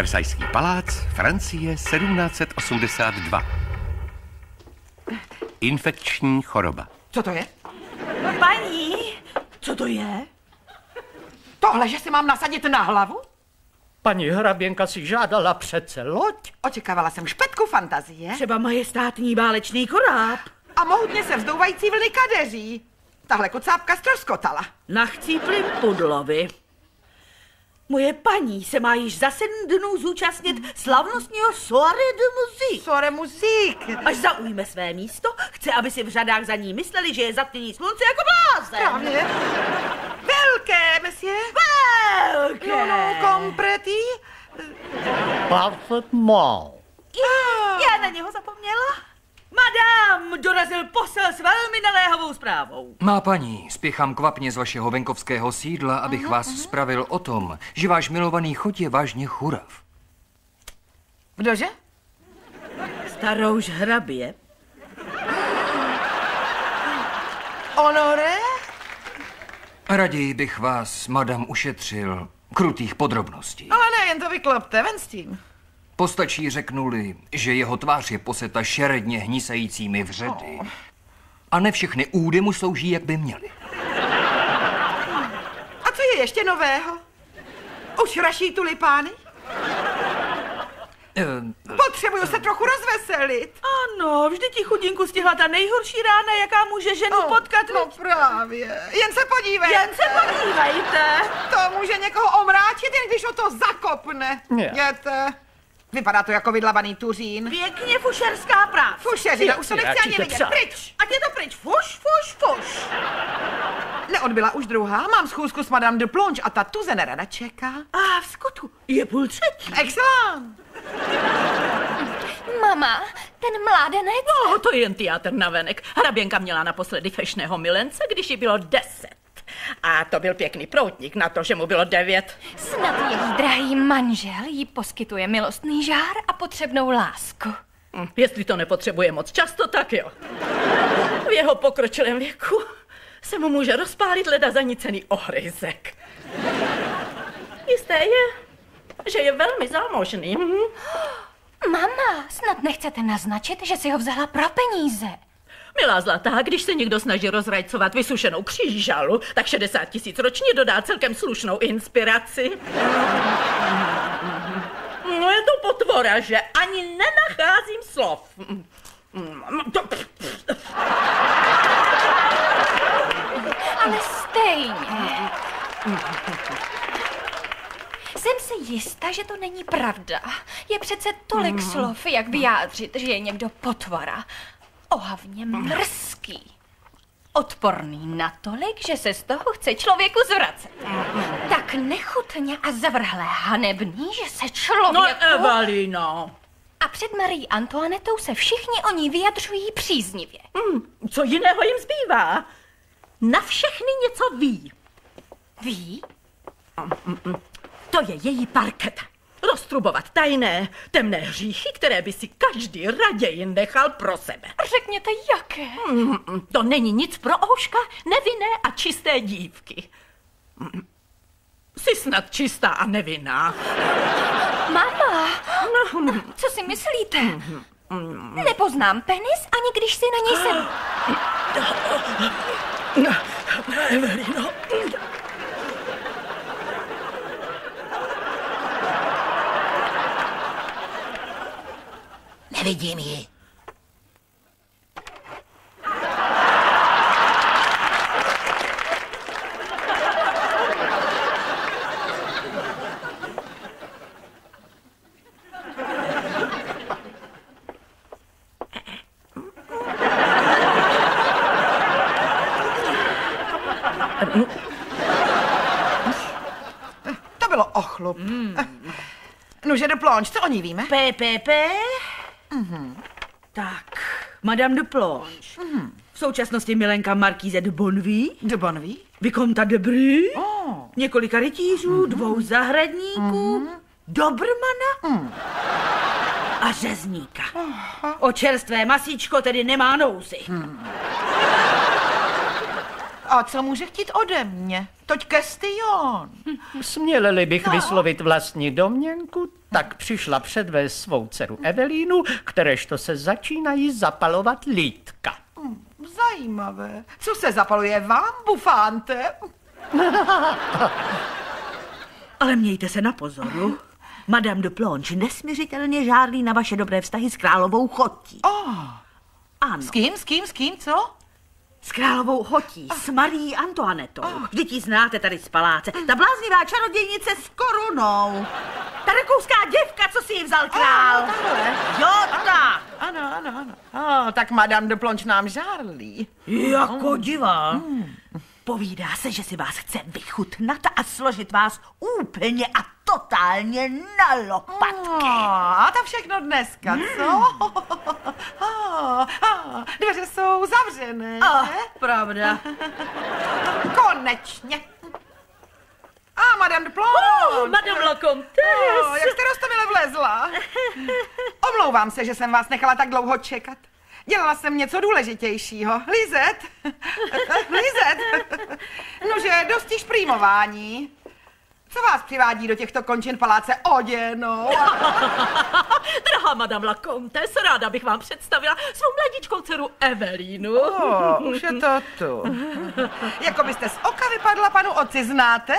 Versajský palác, Francie, 1782. Infekční choroba. Co to je? Paní, co to je? Tohle, že si mám nasadit na hlavu? Paní hraběnka si žádala přece loď. Očekávala jsem špetku fantazie. Třeba majestátní válečný koráb. A mohutně se vzdouvající vlny kadeří. Tahle kocápka ztroskotala. Na chcíplým pudlovi. Moje paní se má již za 7 dnů zúčastnit slavnostního soirée de musique. Soirée musique. Až zaujme své místo, chce, aby si v řadách za ní mysleli, že je zatmění slunce jako blázen. Právě. Velké, monsieur. Velké. No, komprety. Parfaitement. Já na něho zapomněla. Madame, dorazil posel s velmi naléhavou zprávou. Má paní, spěchám kvapně z vašeho venkovského sídla, abych vás spravil o tom, že váš milovaný chod je vážně churav. Kdože? Starouž hrabě. Honoré? Raději bych vás, madam, ušetřil krutých podrobností. Ale ne, jen to vyklopte, ven s tím. Postačí řeknuli, že jeho tvář je poseta šeredně hnisajícími vředy. A ne všechny údy mu slouží, jak by měly. A co je ještě nového? Už raší tulipány? Potřebuju se trochu rozveselit. Ano, vždyť ti chudinku stihla ta nejhorší rána, jaká může ženu potkat. No právě. Jen se podívejte. Jen se podívejte. To může někoho omráčit, jen když ho to zakopne. Jděte. Vypadá to jako vydlavaný tuřín. Pěkně fušerská práce. Fušeřina, už to nechci ani vidět. Pryč. Ať je to pryč. Fuš, fuš, fuš. Neodbyla už druhá, mám schůzku s Madame de Plonge a ta tuze nerada čeká. A v skotu je 2:30. Excellent. Mama, ten mládenec... No, to je jen teátr navenek. Hraběnka měla naposledy fešného milence, když jí bylo 10. A to byl pěkný proutník na to, že mu bylo 9. Snad její drahý manžel jí poskytuje milostný žár a potřebnou lásku. Jestli to nepotřebuje moc často, tak jo. V jeho pokročilém věku se mu může rozpálit leda zanícený ohryzek. Jisté je, že je velmi zámožný. Mama, snad nechcete naznačit, že si ho vzala pro peníze? Milá zlatá, když se někdo snaží rozrajcovat vysušenou křížalu, tak 60 000 ročně dodá celkem slušnou inspiraci. No je to potvora, že ani nenacházím slov. Ale stejně. Jsem si jistá, že to není pravda. Je přece tolik slov, jak vyjádřit, že je někdo potvora. Ohavně mrzký. Odporný natolik, že se z toho chce člověku zvracet. Tak nechutně a zavrhlé hanebný, že se člověku... No, Evelino. A před Marí Antoinetou se všichni o ní vyjadřují příznivě. Co jiného jim zbývá? Na všechny něco ví. Ví? To je její parketa. Roztrubovat tajné, temné hříchy, které by si každý raději nechal pro sebe. Řekněte, jaké? To není nic pro ouška nevinné a čisté dívky. Jsi snad čistá a nevinná. Mama, co si myslíte? Nepoznám penis, ani když si na něj sednu. Evelino. Nevidím ji. To bylo ochlup. Nože de Plonge, co o ní víme? PPP? Tak, Madame de Plonge. V současnosti milenka markíze de Bonneville. De Bonneville? Vikomta de Bry. Několika rytířů, 2 zahradníků, dobrmana a řezníka. O čerstvé masíčko tedy nemá nouzy. A co může chtít ode mě? Toť kestion. Směl-li bych vyslovit vlastní domněnku, tak přišla předvést svou dceru Evelínu, kteréžto se začínají zapalovat lítka. Zajímavé. Co se zapaluje vám, bufánte? Ale mějte se na pozoru. Madame de Plange nesměřitelně žárlí na vaše dobré vztahy s královou Chotí. Ano. S kým, co? S královou Chotí, s Marí Antoinetou. Vždyť ji znáte tady z paláce. Ta bláznivá čarodějnice s korunou. Ta rakouská děvka, co si ji vzal král. Jo, ta. Ano. Tak Madame de Plange nám žárlí. Jako divá. Povídá se, že si vás chce vychutnat a složit vás úplně a totálně na lopatky. A to všechno dneska, co? Dveře jsou zavřené. Pravda. Konečně. Madame de Plange. Madame la Comtesse. Jak jste roztomile vlezla. Omlouvám se, že jsem vás nechala tak dlouho čekat. Dělala jsem něco důležitějšího. Lizet. Nože, dosti šprýmování. Co vás přivádí do těchto končin paláce oděnou? Drahá Madame la Comtesse, ráda bych vám představila svou mladíčkou dceru Evelínu. Už je to tu. Jako byste z oka vypadla panu otci, znáte?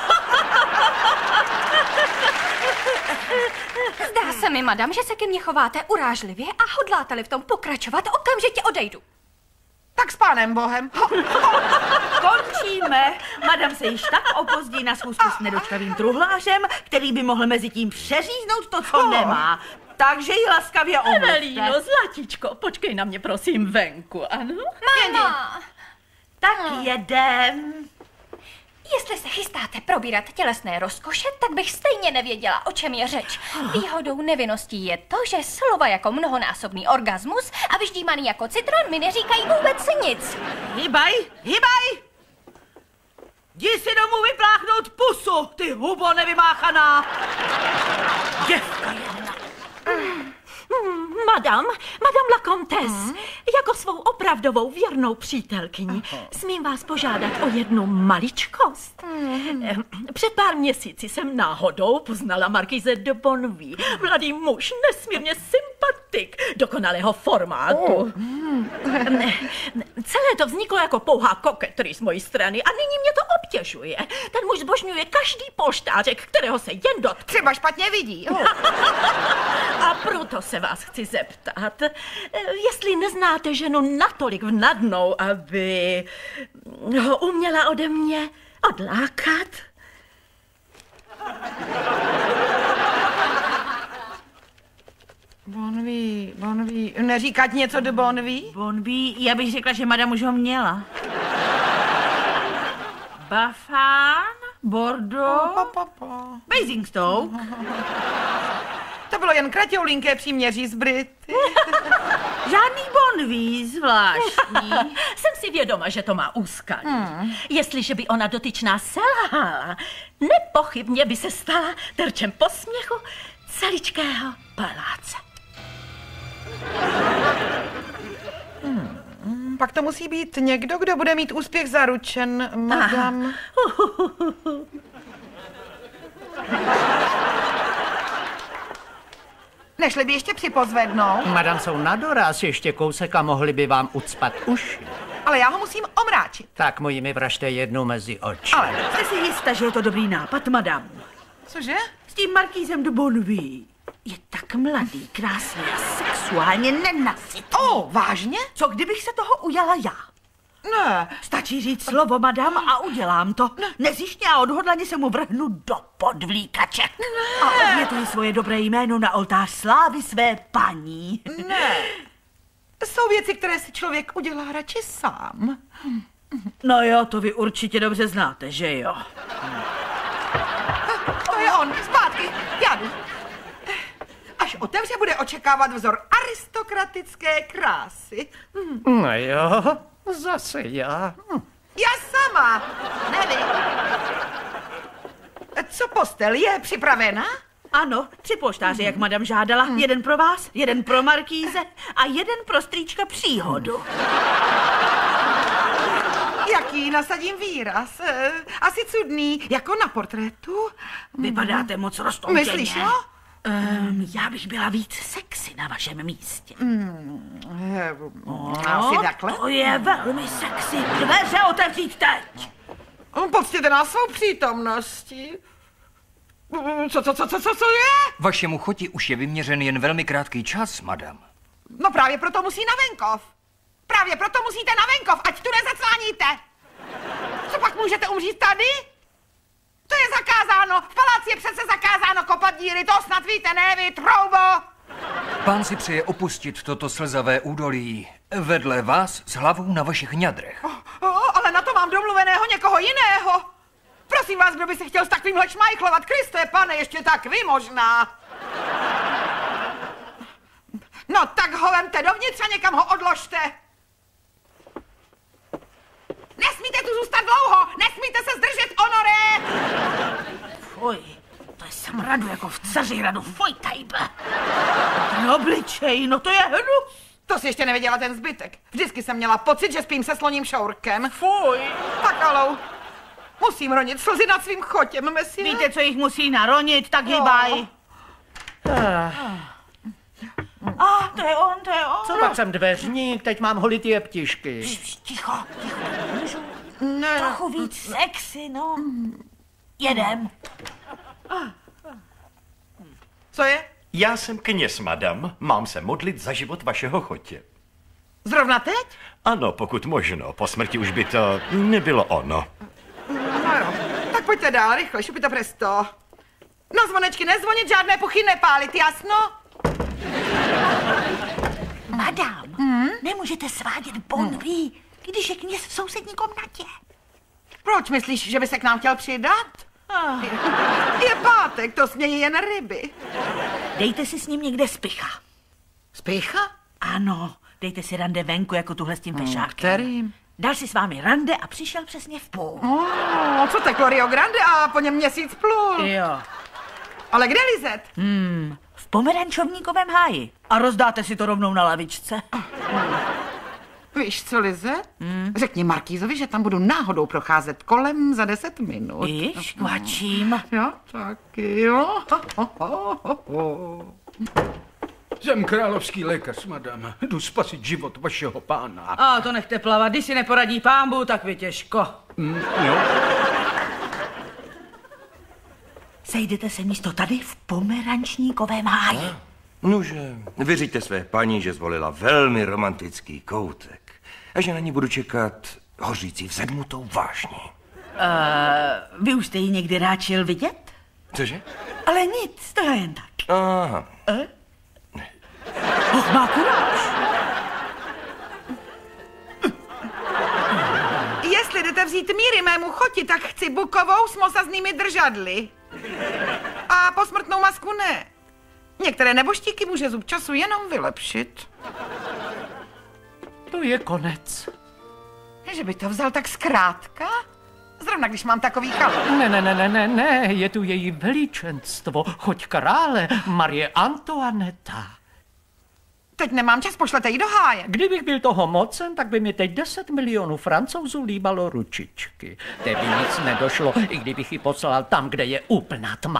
Zdá se mi, madam, že se ke mně chováte urážlivě a hodláte-li v tom pokračovat, okamžitě odejdu. Tak s pánem Bohem. Končíme. Madam se již tak opozdí na schůzku s nedočkavým truhlářem, který by mohl mezi tím přeříznout to, co nemá. Takže ji laskavě omluvte. Evelíno, zlatičko, počkej na mě prosím venku, ano? Máma! Tak jedem. Jestli se chystáte probírat tělesné rozkoše, tak bych stejně nevěděla, o čem je řeč. Výhodou nevinností je to, že slova jako mnohonásobný orgasmus a vyždímaný jako citron mi neříkají vůbec nic. Hýbaj! Jdi si domů vypláchnout pusu, ty hubo nevymáchaná! Děvka jedna. Madame la Comtesse, jako svou opravdovou věrnou přítelkyni, smím vás požádat o jednu maličkost. Před pár měsíci jsem náhodou poznala markize de Bonneville, mladý muž, nesmírně sympatik, dokonalého formátu. Celé to vzniklo jako pouhá koketry z mojí strany a nyní mě to obtěžuje. Ten muž zbožňuje každý polštářek, kterého se jen dotkne. Třeba špatně vidí. A proto se vás chci zeptat, jestli neznáte ženu natolik vnadnou, aby ho uměla ode mě odlákat? Bonneville, neříkat něco do Bonneville? Bonneville, já bych řekla, že madam už ho měla. Bafán, Bordeaux, Basingstoke. To bylo jen kratoulinké příměří z Brity. Žádný Bonneville zvláštní. Jsem si vědoma, že to má úskalí. Jestliže by ona dotyčná selhala, nepochybně by se stala terčem posměchu celičkého paláce. Pak to musí být někdo, kdo bude mít úspěch zaručen, madam. Nešli by ještě připozvednout? Madam jsou na doraz ještě kousek a mohli by vám ucpat uši. Ale já ho musím omráčit. Tak mu jimi vražte jednu mezi oči. Ale Jste si jistá, že je to dobrý nápad, madam? cože? S tím markýzem de Bonneville. Je tak mladý, krásný a sexuálně nenasytný. Vážně? Co kdybych se toho ujala já? Ne. Stačí říct slovo, madam, a udělám to. Nezištně a odhodlaně se mu vrhnu do podvlíkače. A obětuji svoje dobré jméno na oltář slávy své paní. Ne. Jsou věci, které si člověk udělá radši sám. No jo, to vy určitě dobře znáte, že jo? To je on, zpátky, já jdu. Až otevře, bude očekávat vzor aristokratické krásy. No jo, zase já. Já sama, nevím. Co postel, je připravena? Ano, 3 polštáře, jak madam žádala. Jeden pro vás, jeden pro markýze a jeden pro strýčka Příhodu. Jaký Naštěstí nasadím výraz. Asi cudný, jako na portrétu. Vypadáte moc roztomčeně. Myslíš, no? Já bych byla víc sexy na vašem místě. Asi takhle? To je velmi sexy. Dveře otevřít teď. Poctěte nás svou přítomností. Co je? Vašemu choti už je vyměřen jen velmi krátký čas, madam. No právě proto musí na venkov. Právě proto musíte na venkov, ať tu nezacváníte. Co pak můžete umřít tady? To je zakázáno. V paláci je přece zakázáno kopat díry. To snad víte, ne vy, troubo? Pán si přeje opustit toto slzavé údolí vedle vás s hlavou na vašich ňadrech. Ale na to mám domluveného někoho jiného. Prosím vás, kdo by se chtěl s takovýmhle šmajchlovat? Kriste, pane, ještě tak vy možná. No tak ho vemte dovnitř a někam ho odložte. Nesmíte tu zůstat dlouho, nesmíte se zdržet, Honoré. Fuj, to je smradu jako v Cařihradu, fuj, tajbe. Ten obličej, no to je hnus. To si ještě nevěděla ten zbytek. Vždycky jsem měla pocit, že spím se sloním šourkem. Fuj. Tak alou. Musím ronit slzy nad svým chotěm, mesi. Víte, co jich musí naronit, tak hýbaj. To je on. Co pak jsem dveřník, teď mám holit jeptišky. Ticho. Můžu trochu víc sexy, no. Jedem. Co je? Já jsem kněz, madam. Mám se modlit za život vašeho chotě. Zrovna teď? Ano, pokud možno. Po smrti už by to nebylo ono. No jo. Tak pojďte dál, rychle, šupita presto. Na zvonečky nezvonit, žádné puchy nepálit, jasno? Madam, nemůžete svádět bonví, když je kněz v sousední komnatě. Proč myslíš, že by se k nám chtěl přidat? Je pátek, to smějí jen ryby. Dejte si s ním někde spycha. Spícha? Ano, dejte si rande venku jako tuhle s tím fešákem. Kterým? Dal si s vámi rande a přišel přesně v půl. Co teklo Rio Grande a po něm měsíc plul. Jo. Ale kde lizet? V pomerančovníkovém háji. A rozdáte si to rovnou na lavičce. Víš co, Lizet? Řekni Markýzovi, že tam budu náhodou procházet kolem za 10 minut. Již, kvačím. Jo, taky jo. Jsem královský lékař, madam. Jdu spasit život vašeho pána. A to nechte plavat, když si neporadí pánbu, tak vy těžko. Jo. Sejdete se místo tady v pomerančníkovém háji. Nuže, vyřiďte své paní, že zvolila velmi romantický koutek a že na ní budu čekat hořící vzedmutou vášní. Vy už jste ji někdy ráčil vidět? Cože? Ale nic, to je jen tak. Aha. Och, má kuráž. Jestli jdete vzít míry mému choti, tak chci bukovou s mosaznými držadly. A posmrtnou masku ne. Některé neboštíky může zub času jenom vylepšit. To je konec. Že by to vzal tak zkrátka? Zrovna když mám takový chalup. Ne, je tu její veličenstvo, choť krále, Marie Antoineta. Teď nemám čas, pošlete ji do háje. Kdybych byl toho mocen, tak by mi teď 10 milionů Francouzů líbalo ručičky. Té by nic nedošlo, i kdybych ji poslal tam, kde je úplná tma.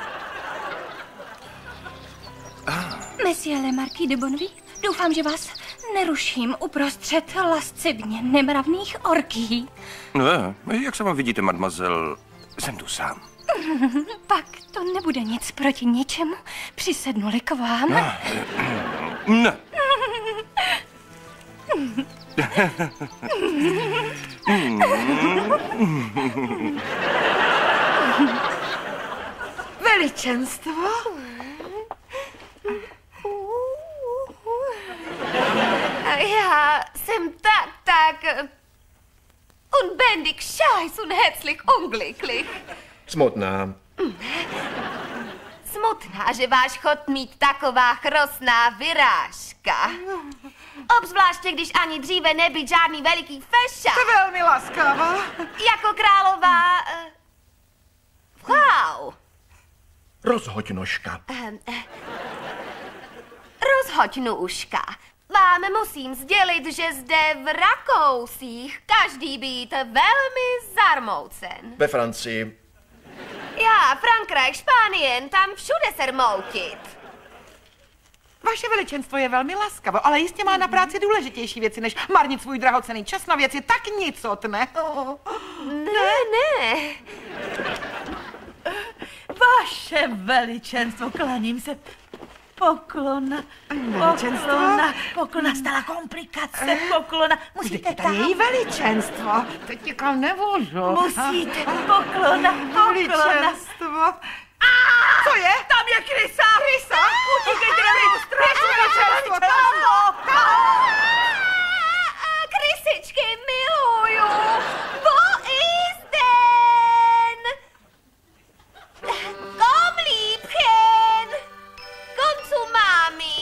Monsieur le Marquis de Bonneville, doufám, že vás neruším uprostřed lascivně nemravných orgií. No, jak sama vidíte, mademoiselle, jsem tu sám. Pak to nebude nic proti ničemu. Přisednu-li k vám. Ne. Veličenstvo? Ja, jsem tak unbändig scheiß und herzlich unglücklich. Smutná. Smutná, že váš chod mít taková chrosná vyrážka. Obzvláště, když ani dříve nebyl žádný veliký fešák. To velmi laskavá. Jako králová... Frau. Rozhoď nožka. Rozhoď nůžka. Vá vám musím sdělit, že zde v Rakousích každý být velmi zarmoucen. Ve Francii. Já, Frankreich, Špánien, tam všude se rmoutit. Vaše veličenstvo je velmi laskavo, ale jistě má na práci důležitější věci, než marnit svůj drahocenný čas na věci tak nicotné. Ne. Vaše veličenstvo, klaním se. Poklona, stala komplikace, poklona, musíte tam. Její veličenstvo, teď ti kam nemůžu. Musíte, poklona. Veličenstvo. Co je? Tam je krysa! Krysa? Utíkejte na veličenstvo! Krysičky miluju! Wo ist denn? Komm, Liebchen! Komm zu Mami!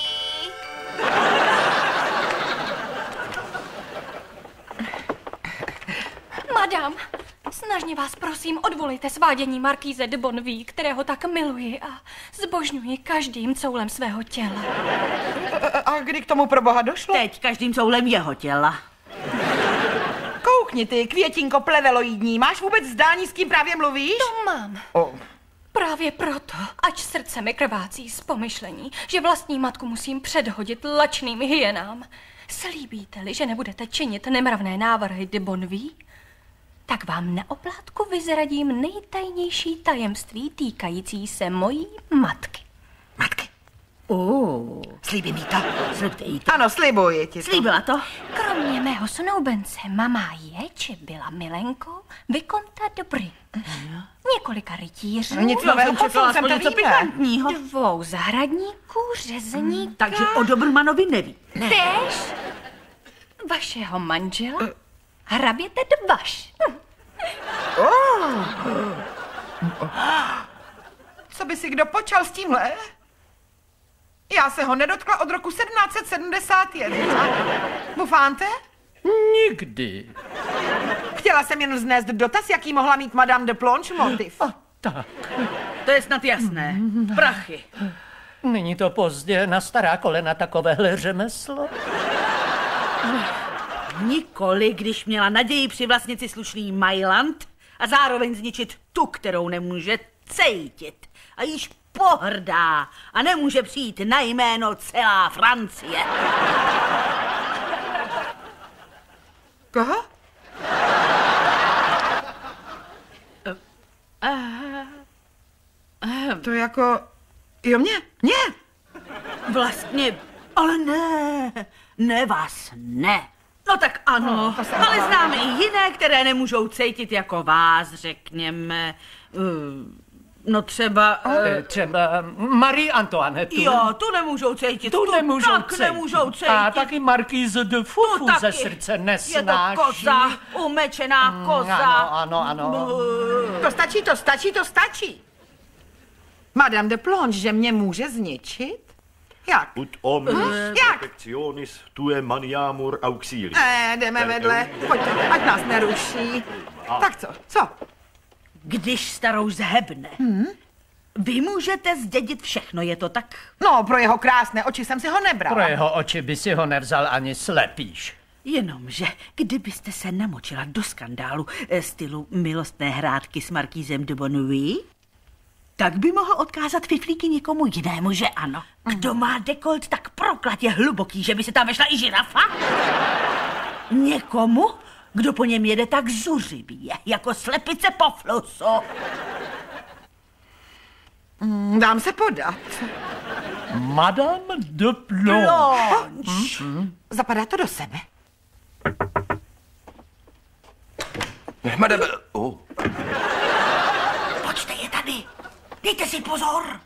Madam, snažně vás prosím, odvolejte svádění markýze de Bonneville, kterého tak miluji a zbožňuji každým coulem svého těla. A kdy k tomu pro boha došlo? Teď každým coulem jeho těla. Koukni ty, květinko pleveloidní, máš vůbec zdání, s kým právě mluvíš? To mám. Právě proto, ač srdce mi krvácí z pomyšlení, že vlastní matku musím předhodit lačným hyenám. Slíbíte-li, že nebudete činit nemravné návrhy de Bonneville, tak vám na oplátku vyzradím nejtajnější tajemství týkající se mojí matky. Matky? Slíbí mi to. Slibte jí to. Ano, slibuji ti to. Slíbila to? Kromě mého snoubence mama je, či byla milenkou, Vikonta de Bry. Několika rytířů. Nic nového, čekala aspoň něco pikantního. 2 zahradníků, řezníka. Takže o Dobrmanovi neví. Též vašeho manžela, hraběte Dbaš. Co by si kdo počal s tímhle? Já se ho nedotkla od roku 1771. Bufánte? Nikdy. Chtěla jsem jen vznést dotaz, jaký mohla mít Madame de Planche motiv. A tak. To je snad jasné. Prachy. Není to pozdě na stará kolena takovéhle řemeslo? Nikoli, když měla naději přivlastnit si slušný Mailand a zároveň zničit tu, kterou nemůže cejtit. A již pohrdá a nemůže přijít na jméno celá Francie. Koho? To jako... Jo, mě? Vlastně, ale ne vás, ne. No tak ano, ale známe i jiné, které nemůžou cítit jako vás, řekněme. No třeba... Třeba Marie Antoinette. Jo, tu nemůžou cítit. Tu nemůžou cítit. Nemůžou cítit. A taky Markýze de Fufu ze srdce nesnáší. Je to koza, umečená koza. Ano. To stačí. Madame de Planche, že mě může zničit? Jak? Ut omnis Jak? perfectionis tue maniamur auxili. Jdeme vedle. Pojďte, ať nás neruší. Tak co? Když starou zhebne, vy můžete zdědit všechno, je to tak? No, pro jeho krásné oči jsem si ho nebrala. Pro jeho oči by si ho nevzal ani slepýš. Jenomže, kdybyste se namočila do skandálu stylu milostné hrádky s markýzem de Bonneville, tak by mohl odkázat fiflíky někomu jinému, že ano. Kdo má dekolt tak proklatě hluboký, že by se tam vešla i žirafa? Někomu, kdo po něm jede tak zuřivě, jako slepice po flusu. Dám se podat. Madame de Planche. Zapadá to do sebe. Madame... Počte, je tady. Dejte si pozor.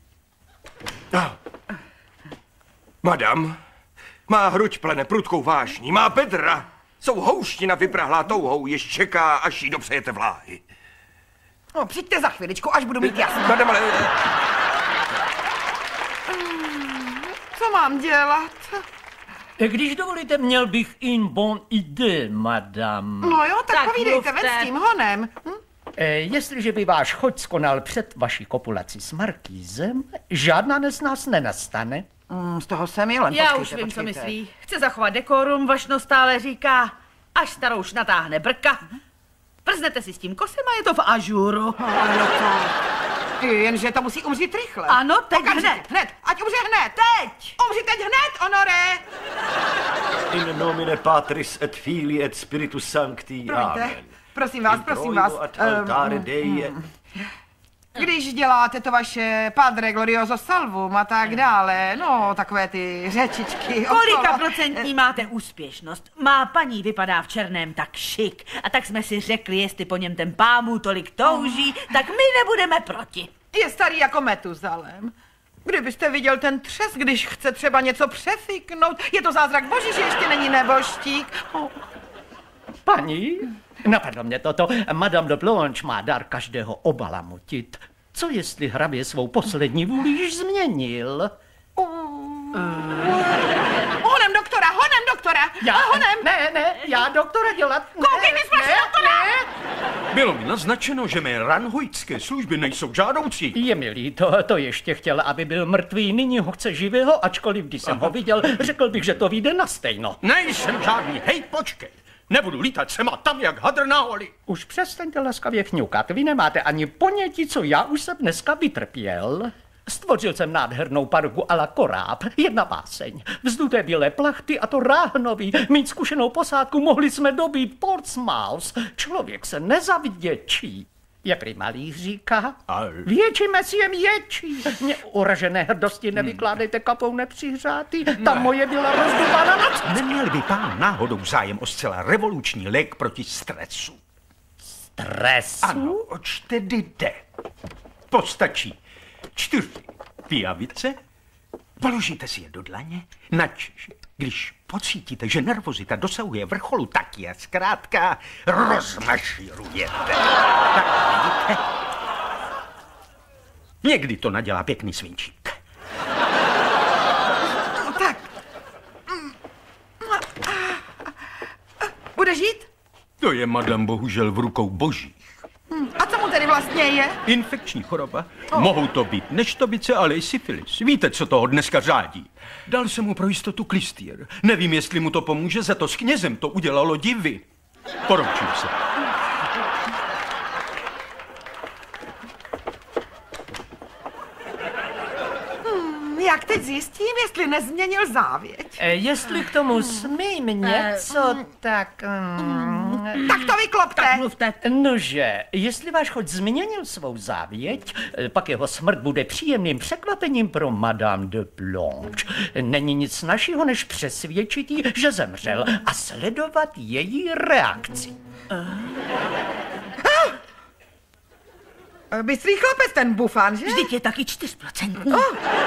Madame, má hruď plene prudkou vášní, má bedra. Jsou houština vyprahlá touhou, jež čeká, až jí dopřejete vláhy. No, přijďte za chviličku, až budu mít jasno. Madame, ale... Co mám dělat? Když dovolíte, měl bych une bonne idée, madame. No jo, tak povídejte, mluvte. ven s tím honem. Jestliže by váš chod skonal před vaší kopulací s markýzem, žádná nesnáz nenastane. Z toho jsem jelen. Já už vím, co myslí. Chce zachovat dekorum, vašno stále říká, až starouš natáhne brka. Prznete si s tím kosem a je to v ažuru. Jenže to musí umřít rychle. Ano, teď hned. Ať umře hned. Teď. Umři teď hned, Honore. In nomine Patris et Filii et Spiritus Sancti. Amen. Prosím vás. Ad altare Dei. Když děláte to vaše Padre Glorioso Salvum a tak dále, no, takové ty řečičky. Kolika procentní máte úspěšnost? Má paní vypadá v černém tak šik. A tak jsme si řekli, jestli po něm ten pámu tolik touží, tak my nebudeme proti. Je starý jako Metuzalem. Kdybyste viděl ten třes, když chce třeba něco přefiknout. Je to zázrak boží, že ještě není neboštík. Paní, napadlo mě toto. Madame de Blanche má dar každého obalamutit. Co jestli hrabě svou poslední vůli již změnil? Honem doktora! Ne, já doktora dělat. Koukej, nespraš doktora! Bylo mi naznačeno, že mé ranhojtské služby nejsou žádoucí. Je mi líto, to ještě chtěl, aby byl mrtvý, nyní ho chce živého, ačkoliv když jsem ho viděl, řekl bych, že to vyjde na stejno. Nejsem žádný, hej, počkej. Nebudu lítat sem a tam jak hadr na holi. Už přestaňte laskavě chňukat, vy nemáte ani ponětí, co já už jsem dneska vytrpěl. Stvořil jsem nádhernou paruku a la koráb, jedna báseň. Vzduté bílé plachty a to ráhnový. Mít zkušenou posádku mohli jsme dobít Portsmouth. Člověk se nezavděčí. Je prý malý říká. Větší mesiem ječí. Mě uražené hrdosti nevykládejte kapou nepřihřátý. Ta moje byla rozdubána na cest. Neměl by pán náhodou zájem o zcela revoluční lék proti stresu? Stresu? Ano, oč tedy jde. Postačí 4 pijavice, položíte si je do dlaně, načež, když pocítíte, že nervozita dosahuje vrcholu, tak je zkrátka rozmašírujete. Tak vidíte? Někdy to nadělá pěkný svinčík. Tak. Bude žít? To je, madam, bohužel v rukou božích. A co mu tedy vlastně je? Infekční choroba. Mohou to být neštovice, ale i syfilis. Víte, co toho dneska řádí? Dal jsem mu pro jistotu klistýr. Nevím, jestli mu to pomůže, za to s knězem to udělalo divy. Poroučím se. Jak teď zjistím, jestli nezměnil závěť? Jestli k tomu smím něco, tak... Tak to vyklopte. Tak mluvte. Nože, jestli váš choť změnil svou závěť, pak jeho smrt bude příjemným překvapením pro Madame de Blanche. Není nic našího, než přesvědčit jí, že zemřel a sledovat její reakci. Bystrý chlapec ten bufán, že? Vždyť je taky 4%.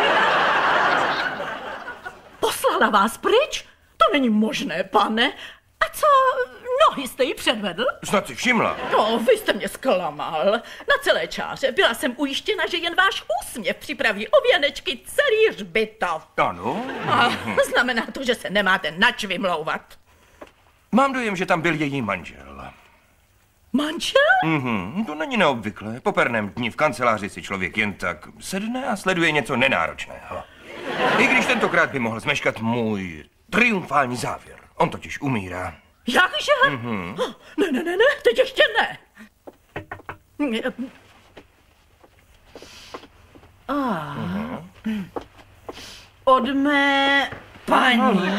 Poslala vás pryč? To není možné, pane. A co, nohy jste jí předvedl? Snad si všimla. No, vy jste mě zklamal. Na celé čáře byla jsem ujištěna, že jen váš úsměv připraví o věnečky celý hřbitov. Ano. A znamená to, že se nemáte nač vymlouvat. Mám dojem, že tam byl její manžel. Manžel? To není neobvyklé. Po perném dni v kanceláři si člověk jen tak sedne a sleduje něco nenáročného. I když tentokrát by mohl zmeškat můj triumfální závěr. On totiž umírá. Jakže? Ne, teď ještě ne. Od mé paní.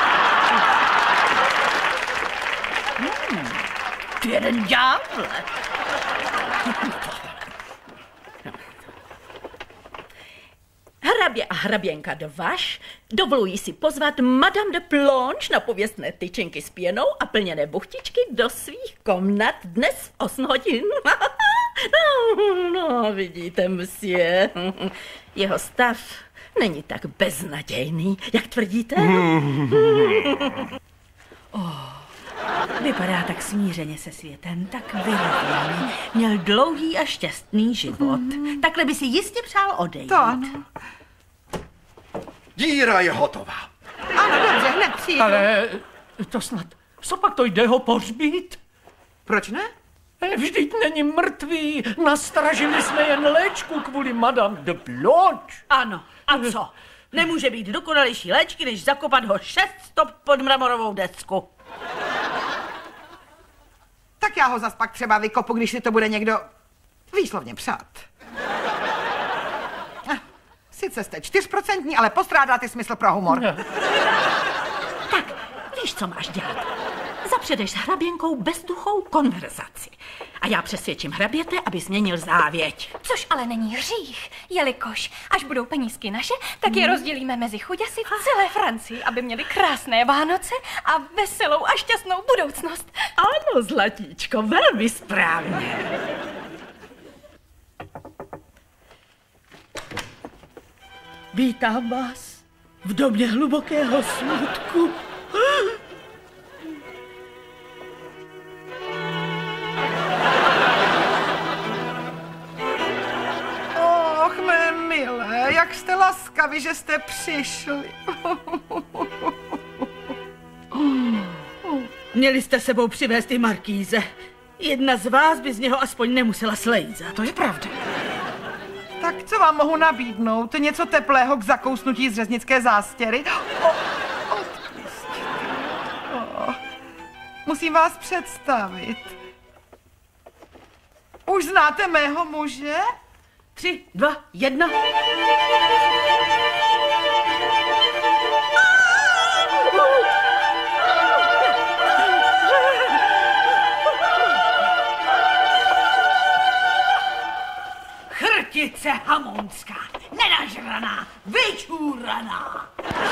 Ty jeden ďáble. Hrabě a hraběnka Dvaš dovolují si pozvat Madame de Blanche na pověstné tyčinky s pěnou a plněné buchtičky do svých komnat dnes v 8 hodin. No, vidíte, monsieur, jeho stav není tak beznadějný, jak tvrdíte. Vypadá tak smířeně se světem, tak vyrovnaný. Měl dlouhý a šťastný život. Takhle by si jistě přál odejít. To ano. Díra je hotová. Ano, dobře, hned přijdu. Ale to snad, co pak to jde ho pohřbít? Proč ne? Vždyť není mrtvý, nastražili jsme jen léčku kvůli Madame de Blanche. Ano, a co? Nemůže být dokonalejší léčky, než zakopat ho 6 stop pod mramorovou desku. Tak já ho zas pak třeba vykopu, když si to bude někdo výslovně přát. Sice jste 4%, ale postrádáte smysl pro humor. No. Tak, víš, co máš dělat? Zapředeš s hraběnkou bezduchou konverzaci. A já přesvědčím hraběte, aby změnil závěť. Což ale není hřích, jelikož až budou penízky naše, tak je rozdělíme mezi chuděsy v celé Francii, aby měli krásné Vánoce a veselou a šťastnou budoucnost. Ano, zlatíčko, velmi správně. Vítám vás v domě hlubokého smutku. Och, mé milé, jak jste laskaví, že jste přišli. Měli jste sebou přivést i markýze. Jedna z vás by z něho aspoň nemusela slejzat. To je pravda. Tak co vám mohu nabídnout? Něco teplého k zakousnutí z řeznické zástěry? Odpusťte. Musím vás představit. Už znáte mého muže? 3, 2, 1. Chrtice hamonská, nenažraná, vyčůraná.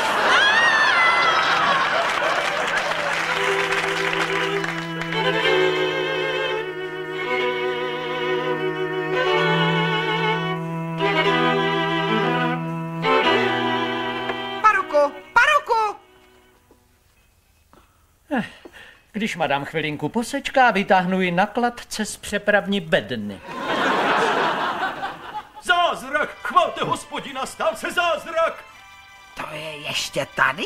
Paruku! Když madam chvilinku posečká, vytáhnu ji na kladce z přepravní bedny. Zázrak! Chvalte hospodina, stal se zázrak! To je ještě tady?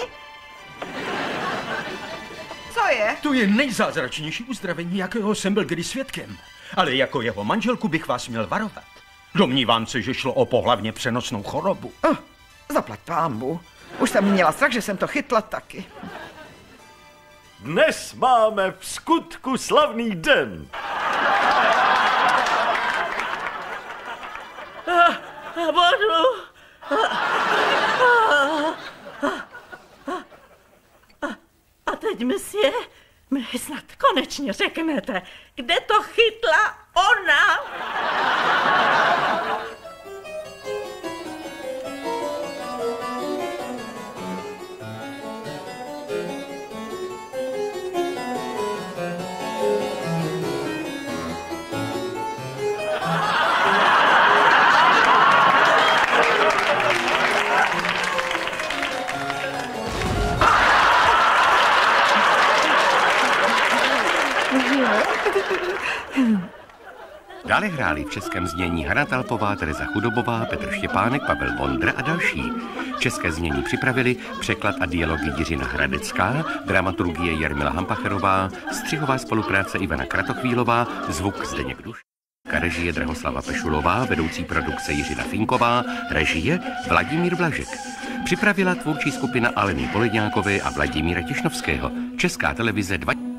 Co je? To je nejzázračnější uzdravení, jakého jsem byl kdy svědkem. Ale jako jeho manželku bych vás měl varovat. Domnívám se, že šlo o pohlavně přenosnou chorobu. Zaplať pánbu. Už jsem měla strach, že jsem to chytla taky. Dnes máme v skutku slavný den. Vodu. A teď, misie, mi snad konečně řeknete, kde to chytla ona? Dále hráli v českém znění Hana Talpová, Tereza Chudobová, Petr Štěpánek, Pavel Vondra a další. České znění připravili překlad a dialogy Jiřina Hradecká, dramaturgie Jarmila Hampacherová, střihová spolupráce Ivana Kratochvílová, zvuk Zdeněk Duš, režie Drahoslava Pešulová, vedoucí produkce Jiřina Finková, režie Vladimír Blažek. Připravila tvůrčí skupina Aleny Poledňákové a Vladimíra Tišnovského. Česká televize 2.